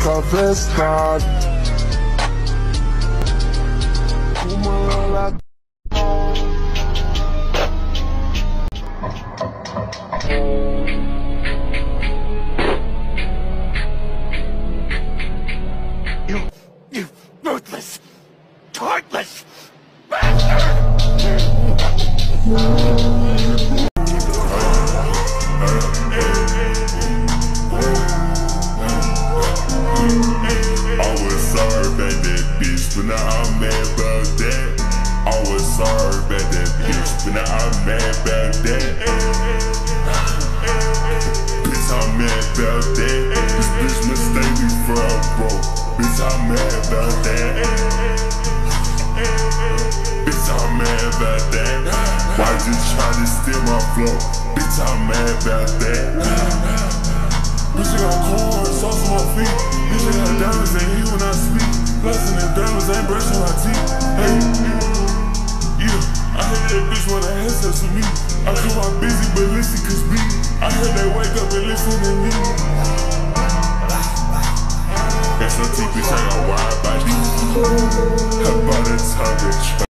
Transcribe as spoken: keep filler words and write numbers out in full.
confessar. Uma lá. You, you ruthless, heartless bastard! But now I'm mad about that. I was sorry about that bitch, but now I'm mad about that. Bitch, I'm mad about that. This bitch mistake me for a bro. Bitch, I'm mad about that. Bitch, I'm mad about that. Why you tryna steal my flow? Bitch, I'm mad about that. Bitch, I got corn, sauce on my feet. Bitch, I got diamonds in here when I speak. Blessing and diamonds ain't brushing my teeth. Hey, yeah, I heard that bitch wanna answer to me. I call my busy, but listen, cause me. I heard they wake up and listen to me. That's some T bitch, I got wide body. How about a target?